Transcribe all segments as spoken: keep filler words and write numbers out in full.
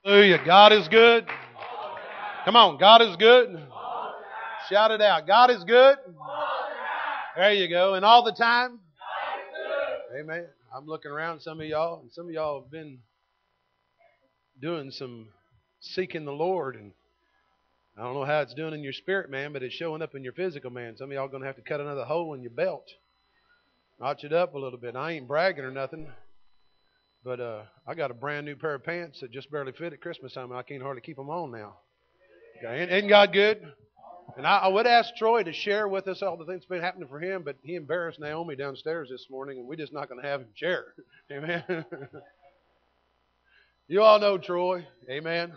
Hallelujah. God is good. Come on, God is good. Shout it out. God is good. There you go. And all the time. Amen. I'm looking around some of y'all, and some of y'all have been doing some seeking the Lord, and I don't know how it's doing in your spirit, man, but it's showing up in your physical, man. Some of y'all are going to have to cut another hole in your belt. Notch it up a little bit. I ain't bragging or nothing, but uh, I got a brand new pair of pants that just barely fit at Christmas time, and I can't hardly keep them on now. Okay. Ain't, ain't God good? And I, I would ask Troy to share with us all the things that's been happening for him, but he embarrassed Naomi downstairs this morning, and we're just not going to have him share. Amen. You all know Troy. Amen.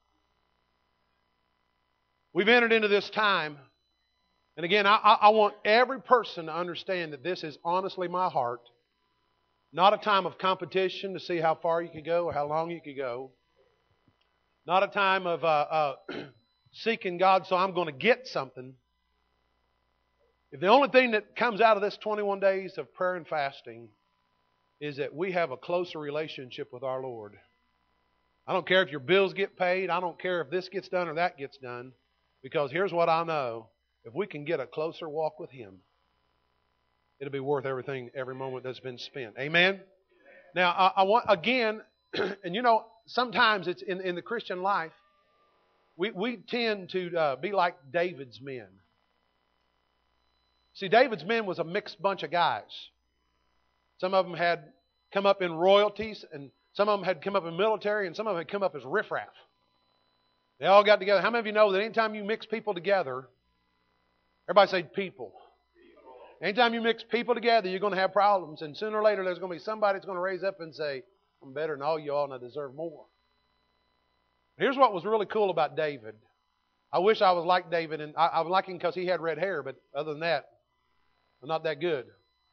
We've entered into this time, and again, I, I want every person to understand that this is honestly my heart. Not a time of competition to see how far you can go or how long you can go. Not a time of uh, uh, seeking God so I'm going to get something. If the only thing that comes out of this twenty-one days of prayer and fasting is that we have a closer relationship with our Lord. I don't care if your bills get paid. I don't care if this gets done or that gets done. Because here's what I know. If we can get a closer walk with Him, it'll be worth everything, every moment that's been spent. Amen? Now, I, I want, again, and you know, sometimes it's in, in the Christian life, we, we tend to uh, be like David's men. See, David's men was a mixed bunch of guys. Some of them had come up in royalties, and some of them had come up in military, and some of them had come up as riffraff. They all got together. How many of you know that anytime you mix people together, everybody say people. Anytime you mix people together, you're going to have problems. And sooner or later, there's going to be somebody that's going to raise up and say, I'm better than all you all and I deserve more. Here's what was really cool about David. I wish I was like David. And I, I was like him because he had red hair. But other than that, I'm not that good.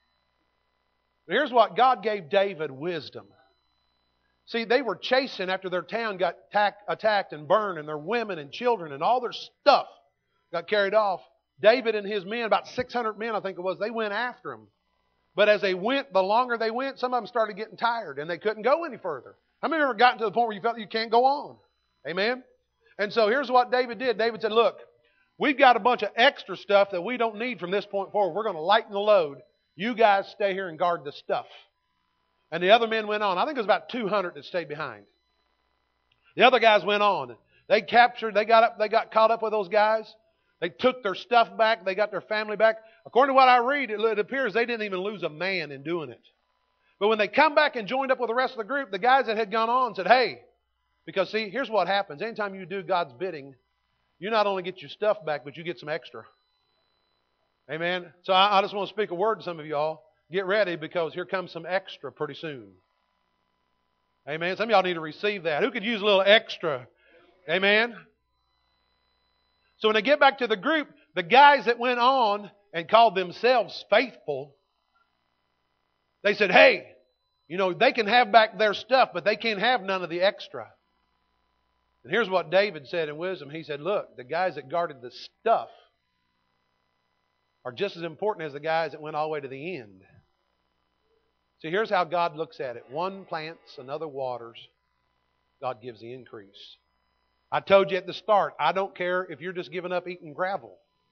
But here's what God gave David wisdom. See, they were chasing after their town got attack, attacked and burned, and their women and children and all their stuff got carried off. David and his men, about six hundred men I think it was, they went after them. But as they went, the longer they went, some of them started getting tired, and they couldn't go any further. How many of you ever gotten to the point where you felt you can't go on? Amen? And so here's what David did. David said, look, we've got a bunch of extra stuff that we don't need from this point forward. We're going to lighten the load. You guys stay here and guard the stuff. And the other men went on. I think it was about two hundred that stayed behind. The other guys went on. They captured, they got up, they got caught up with those guys. They took their stuff back. They got their family back. According to what I read, it appears they didn't even lose a man in doing it. But when they come back and joined up with the rest of the group, the guys that had gone on said, hey, because see, here's what happens. Anytime you do God's bidding, you not only get your stuff back, but you get some extra. Amen? So I, I just want to speak a word to some of y'all. Get ready because here comes some extra pretty soon. Amen. Some of y'all need to receive that. Who could use a little extra? Amen. So when they get back to the group, the guys that went on and called themselves faithful, they said, hey, you know, they can have back their stuff, but they can't have none of the extra. And here's what David said in wisdom. He said, look, the guys that guarded the stuff are just as important as the guys that went all the way to the end. See, here's how God looks at it. One plants, another waters. God gives the increase. I told you at the start, I don't care if you're just giving up eating gravel.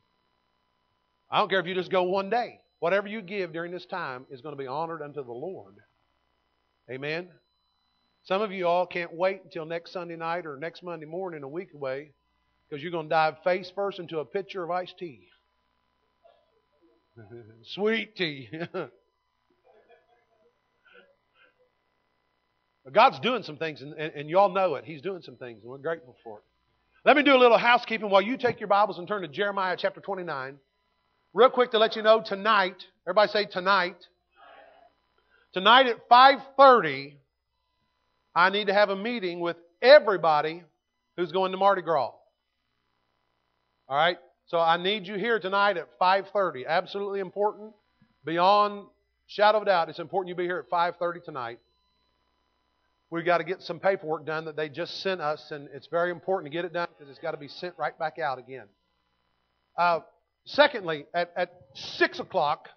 I don't care if you just go one day. Whatever you give during this time is going to be honored unto the Lord. Amen? Some of you all can't wait until next Sunday night or next Monday morning, a week away, because you're going to dive face first into a pitcher of iced tea. Sweet tea. God's doing some things, and, and, and you all know it. He's doing some things, and we're grateful for it. Let me do a little housekeeping while you take your Bibles and turn to Jeremiah chapter twenty-nine. Real quick to let you know, tonight, everybody say tonight. Tonight at five thirty, I need to have a meeting with everybody who's going to Mardi Gras. All right? So I need you here tonight at five thirty. Absolutely important. Beyond shadow of a doubt, it's important you be here at five thirty tonight. We've got to get some paperwork done that they just sent us, and it's very important to get it done because it's got to be sent right back out again. Uh, secondly, at, at six o'clock,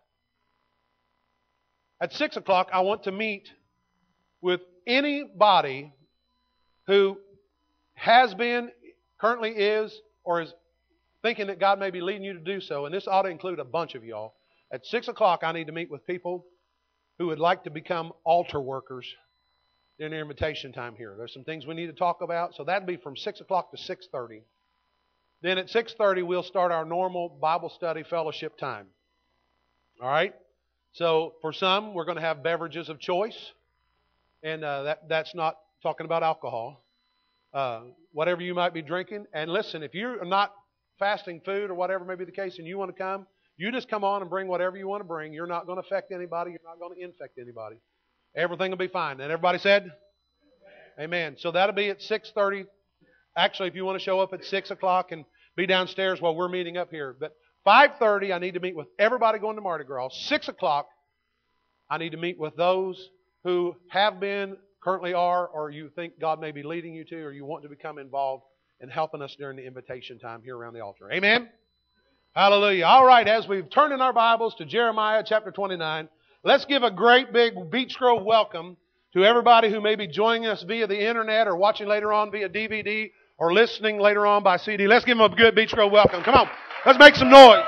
at six o'clock, I want to meet with anybody who has been, currently is, or is thinking that God may be leading you to do so, and this ought to include a bunch of y'all, at six o'clock I need to meet with people who would like to become altar workers in their invitation time here. There's some things we need to talk about, so that'd be from six o'clock to six thirty. Then at six thirty we'll start our normal Bible study fellowship time. All right? So for some, we're going to have beverages of choice, and uh, that that's not talking about alcohol. Uh, whatever you might be drinking. And listen, if you're not fasting food or whatever may be the case and you want to come, you just come on and bring whatever you want to bring. You're not going to affect anybody. You're not going to infect anybody. Everything will be fine. And everybody said? Amen. Amen. So that'll be at six thirty. Actually, if you want to show up at six o'clock and be downstairs while we're meeting up here. But five thirty, I need to meet with everybody going to Mardi Gras. six o'clock, I need to meet with those who have been, currently are, or you think God may be leading you to, or you want to become involved in helping us during the invitation time here around the altar. Amen? Hallelujah. All right, as we've turned in our Bibles to Jeremiah chapter twenty-nine, let's give a great big Beech Grove welcome to everybody who may be joining us via the internet or watching later on via D V D or listening later on by C D. Let's give them a good Beech Grove welcome. Come on, let's make some noise.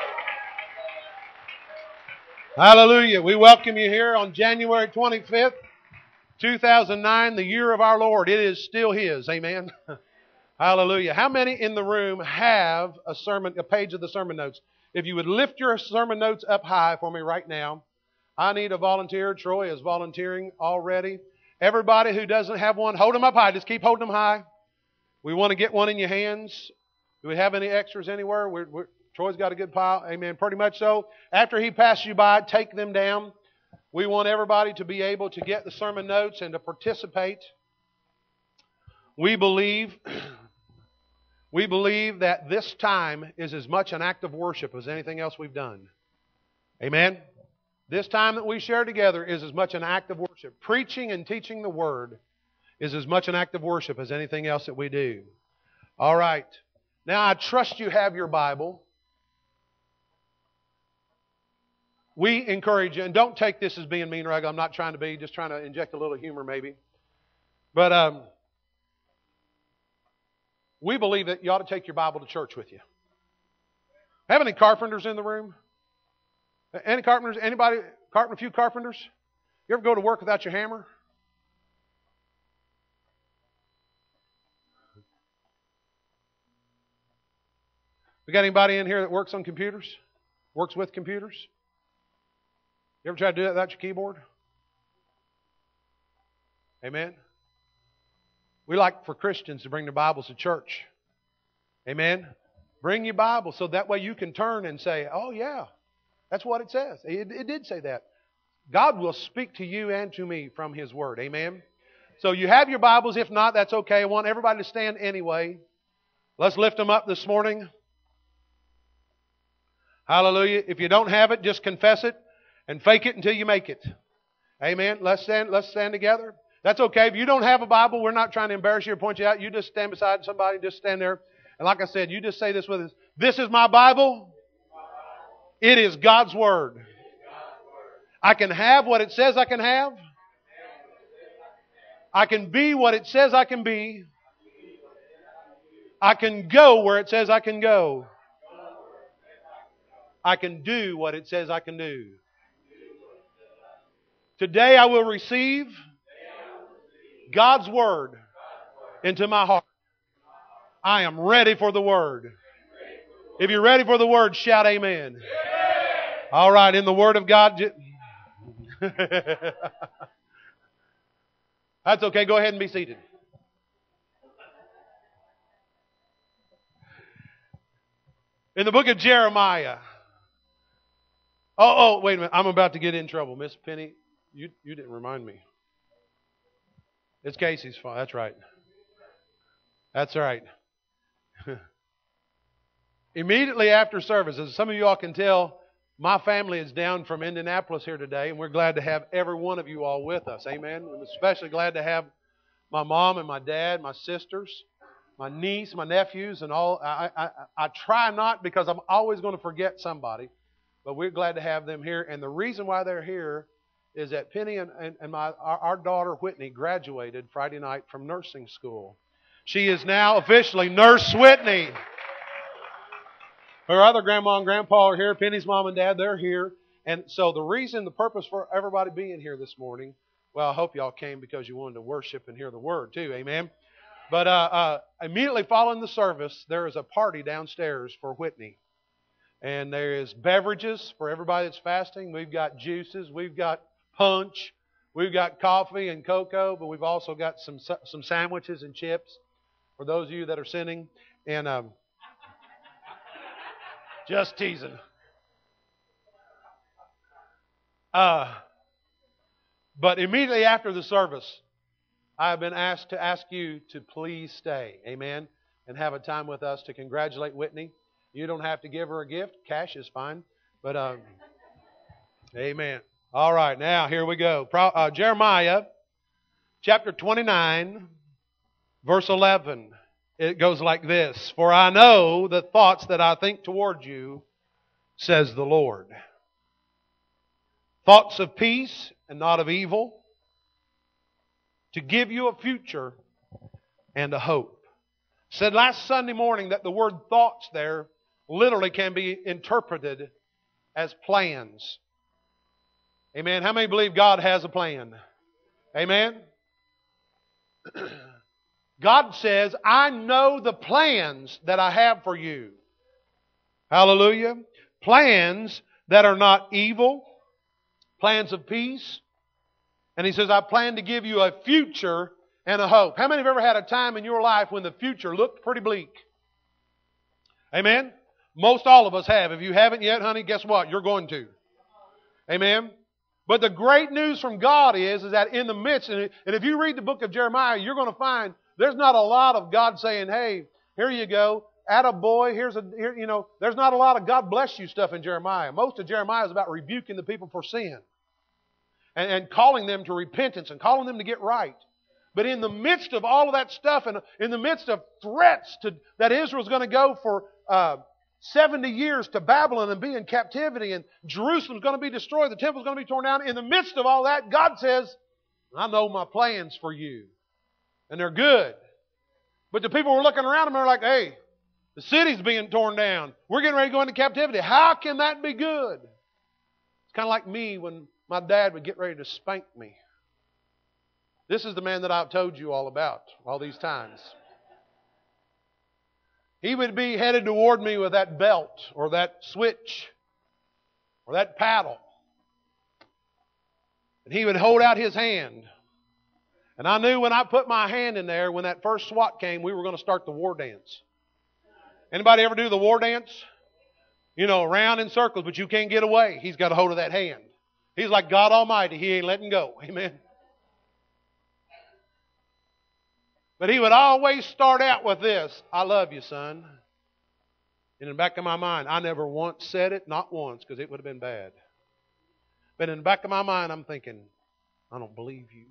Hallelujah. We welcome you here on January twenty-fifth, two thousand nine, the year of our Lord. It is still His. Amen. Hallelujah. How many in the room have a sermon, a page of the sermon notes? If you would lift your sermon notes up high for me right now. I need a volunteer. Troy is volunteering already. Everybody who doesn't have one, hold them up high. Just keep holding them high. We want to get one in your hands. Do we have any extras anywhere? We're, we're, Troy's got a good pile. Amen. Pretty much so. After he passes you by, take them down. We want everybody to be able to get the sermon notes and to participate. We believe, we believe that this time is as much an act of worship as anything else we've done. Amen? This time that we share together is as much an act of worship. Preaching and teaching the Word is as much an act of worship as anything else that we do. All right. Now, I trust you have your Bible. We encourage you, and don't take this as being mean or ugly. I'm not trying to be, just trying to inject a little humor maybe. But um, we believe that you ought to take your Bible to church with you. Have any carpenters in the room? Any carpenters? Anybody? Carpenter? A few carpenters? You ever go to work without your hammer? We got anybody in here that works on computers? Works with computers? You ever try to do that without your keyboard? Amen? We like for Christians to bring their Bibles to church. Amen? Bring your Bible so that way you can turn and say, oh yeah, that's what it says. It, it did say that. God will speak to you and to me from His Word. Amen? So you have your Bibles. If not, that's okay. I want everybody to stand anyway. Let's lift them up this morning. Hallelujah. If you don't have it, just confess it and fake it until you make it. Amen. Let's stand, let's stand together. That's okay. If you don't have a Bible, we're not trying to embarrass you or point you out. You just stand beside somebody, just stand there. And like I said, you just say this with us. This is my Bible. It is God's Word. I can have what it says I can have. I can be what it says I can be. I can go where it says I can go. I can do what it says I can do. Today I will receive God's Word into my heart. I am ready for the Word. If you're ready for the Word, shout amen. All right, in the Word of God. That's okay. Go ahead and be seated. In the book of Jeremiah. Oh, oh, wait a minute. I'm about to get in trouble. Miss Penny, you, you didn't remind me. It's Casey's fault. That's right. That's right. Immediately after service, as some of you all can tell, my family is down from Indianapolis here today, and we're glad to have every one of you all with us. Amen. I'm especially glad to have my mom and my dad, my sisters, my niece, my nephews, and all. I, I, I try not because I'm always going to forget somebody, but we're glad to have them here. And the reason why they're here is that Penny and, and, and my our, our daughter Whitney graduated Friday night from nursing school. She is now officially Nurse Whitney. Her other grandma and grandpa are here. Penny's mom and dad, they're here. And so the reason, the purpose for everybody being here this morning, well, I hope y'all came because you wanted to worship and hear the word too. Amen. But uh, uh, immediately following the service, there is a party downstairs for Whitney. And there is beverages for everybody that's fasting. We've got juices. We've got punch. We've got coffee and cocoa. But we've also got some some sandwiches and chips for those of you that are sinning. And um, just teasing. Uh, but immediately after the service, I have been asked to ask you to please stay. Amen. And have a time with us to congratulate Whitney. You don't have to give her a gift. Cash is fine. But, um, amen. All right, now here we go. Pro, uh, Jeremiah chapter twenty-nine, verse eleven. It goes like this. For I know the thoughts that I think toward you, says the Lord. Thoughts of peace and not of evil, to give you a future and a hope. Said last Sunday morning that the word thoughts there literally can be interpreted as plans. Amen. How many believe God has a plan? Amen. God says, I know the plans that I have for you. Hallelujah. Plans that are not evil. Plans of peace. And He says, I plan to give you a future and a hope. How many have ever had a time in your life when the future looked pretty bleak? Amen? Most all of us have. If you haven't yet, honey, guess what? You're going to. Amen? But the great news from God is, is that in the midst, and if you read the book of Jeremiah, you're going to find there's not a lot of God saying, hey, here you go, attaboy, here's a, here, you know, there's not a lot of God bless you stuff in Jeremiah. Most of Jeremiah is about rebuking the people for sin and, and calling them to repentance and calling them to get right. But in the midst of all of that stuff and in the midst of threats to, that Israel's going to go for uh, seventy years to Babylon and be in captivity and Jerusalem's going to be destroyed, the temple's going to be torn down. In the midst of all that, God says, I know my plans for you. And they're good. But the people were looking around and they're like, hey, the city's being torn down. We're getting ready to go into captivity. How can that be good? It's kind of like me when my dad would get ready to spank me. This is the man that I've told you all about all these times. He would be headed toward me with that belt or that switch or that paddle. And he would hold out his hand. And I knew when I put my hand in there, when that first SWAT came, we were going to start the war dance. Anybody ever do the war dance? You know, around in circles, but you can't get away. He's got a hold of that hand. He's like God Almighty. He ain't letting go. Amen. But he would always start out with this, I love you, son. In the back of my mind, I never once said it, not once, because it would have been bad. But in the back of my mind, I'm thinking, I don't believe you.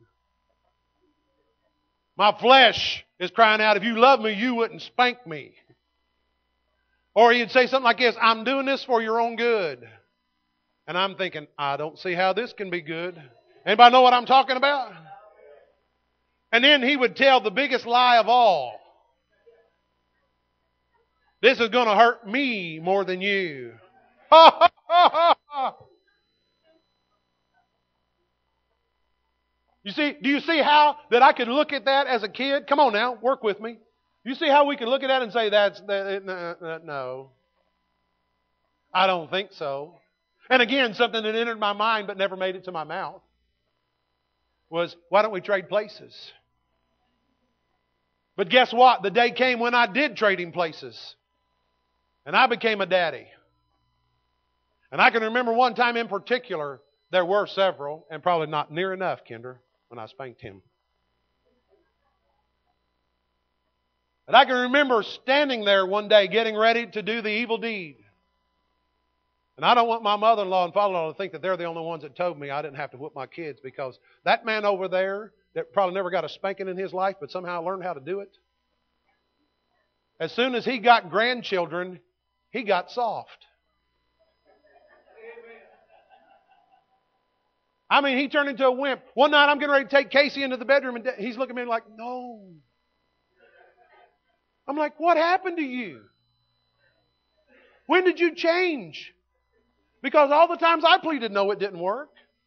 My flesh is crying out, if you love me, you wouldn't spank me. Or he'd say something like this, I'm doing this for your own good. And I'm thinking, I don't see how this can be good. Anybody know what I'm talking about? And then he would tell the biggest lie of all. This is going to hurt me more than you. You see, do you see how that I could look at that as a kid? Come on now, work with me. You see how we can look at that and say, that's, that, that, no. I don't think so. And again, something that entered my mind but never made it to my mouth was, why don't we trade places? But guess what? The day came when I did trade him places. And I became a daddy. And I can remember one time in particular, there were several, and probably not near enough, Kinder, when I spanked him. But I can remember standing there one day getting ready to do the evil deed. And I don't want my mother-in-law and father-in-law to think that they're the only ones that told me I didn't have to whoop my kids, because that man over there that probably never got a spanking in his life but somehow learned how to do it, as soon as he got grandchildren, he got soft. I mean, he turned into a wimp. One night I'm getting ready to take Casey into the bedroom and he's looking at me like, no. I'm like, what happened to you? When did you change? Because all the times I pleaded no, it didn't work.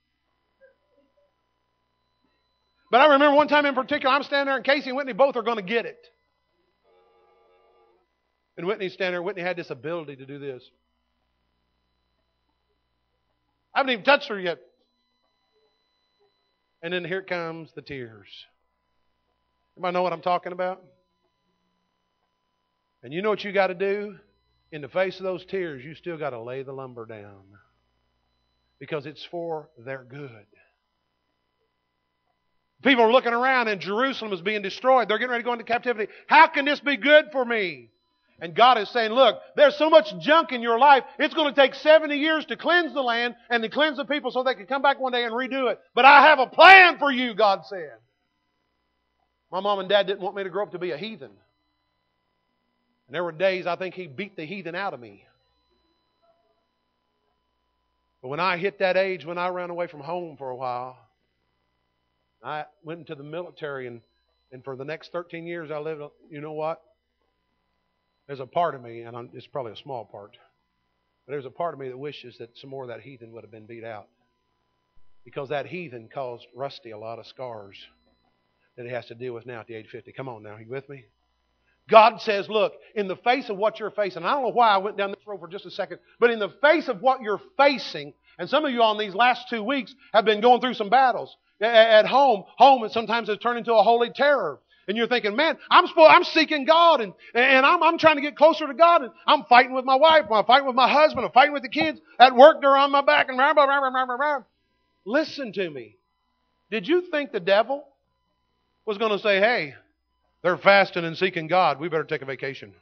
But I remember one time in particular, I'm standing there and Casey and Whitney both are going to get it. And Whitney's standing there. Whitney had this ability to do this. I haven't even touched her yet. And then here comes the tears. Anybody know what I'm talking about? And you know what you got to do? In the face of those tears, you still got to lay the lumber down. Because it's for their good. People are looking around and Jerusalem is being destroyed. They're getting ready to go into captivity. How can this be good for me? And God is saying, look, there's so much junk in your life, it's going to take seventy years to cleanse the land and to cleanse the people so they can come back one day and redo it. But I have a plan for you, God said. My mom and dad didn't want me to grow up to be a heathen. And there were days I think He beat the heathen out of me. But when I hit that age, when I ran away from home for a while, I went into the military, and, and for the next thirteen years I lived, you know what? There's a part of me, and I'm, it's probably a small part, but there's a part of me that wishes that some more of that heathen would have been beat out. Because that heathen caused Rusty a lot of scars that he has to deal with now at the age of fifty. Come on now, are you with me? God says, look, in the face of what you're facing, I don't know why I went down this road for just a second, but in the face of what you're facing, and some of you on these last two weeks have been going through some battles. At home, home sometimes has turned into a holy terror. And you're thinking, man, I'm supposed, I'm seeking God, and, and I'm, I'm trying to get closer to God, and I'm fighting with my wife, I'm fighting with my husband, I'm fighting with the kids. At work, they're on my back, and rah, rah, rah, rah, rah, rah. Listen to me. Did you think the devil was going to say, hey, they're fasting and seeking God, we better take a vacation?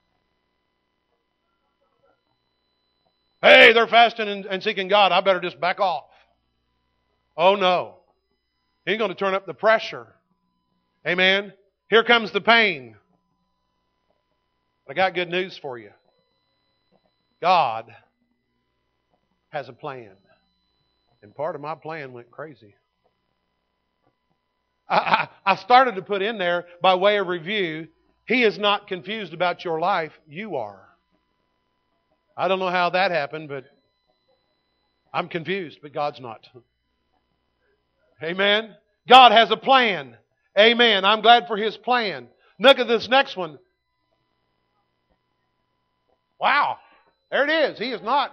Hey, they're fasting and, and seeking God, I better just back off. Oh, no. He's going to turn up the pressure. Amen. Here comes the pain. But I got good news for you. God has a plan. And part of my plan went crazy. I, I, I started to put in there, by way of review, He is not confused about your life. You are. I don't know how that happened, but I'm confused, but God's not. Amen. God has a plan. Amen. I'm glad for His plan. Look at this next one. Wow. There it is. He is not.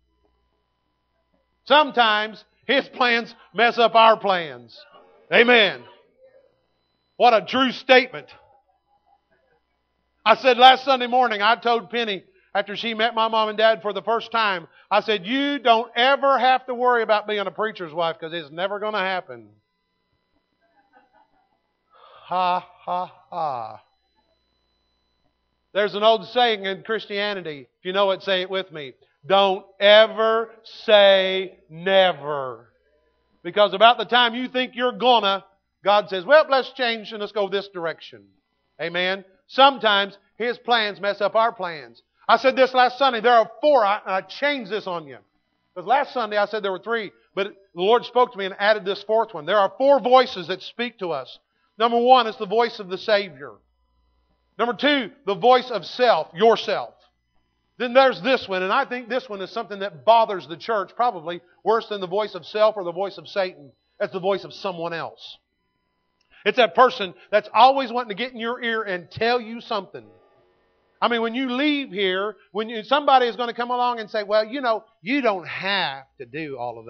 Sometimes His plans mess up our plans. Amen. What a true statement. I said last Sunday morning, I told Penny, after she met my mom and dad for the first time, I said, you don't ever have to worry about being a preacher's wife because it's never going to happen. Ha, ha, ha. There's an old saying in Christianity. If you know it, say it with me. Don't ever say never. Because about the time you think you're gonna, God says, well, let's change and let's go this direction. Amen. Sometimes His plans mess up our plans. I said this last Sunday. There are four. I, I changed this on you. Because last Sunday I said there were three. But the Lord spoke to me and added this fourth one. There are four voices that speak to us. Number one is the voice of the Savior. Number two, the voice of self, yourself. Then there's this one, and I think this one is something that bothers the church probably worse than the voice of self or the voice of Satan. That's the voice of someone else. It's that person that's always wanting to get in your ear and tell you something. I mean, when you leave here, when you, somebody is going to come along and say, well, you know, you don't have to do all of that.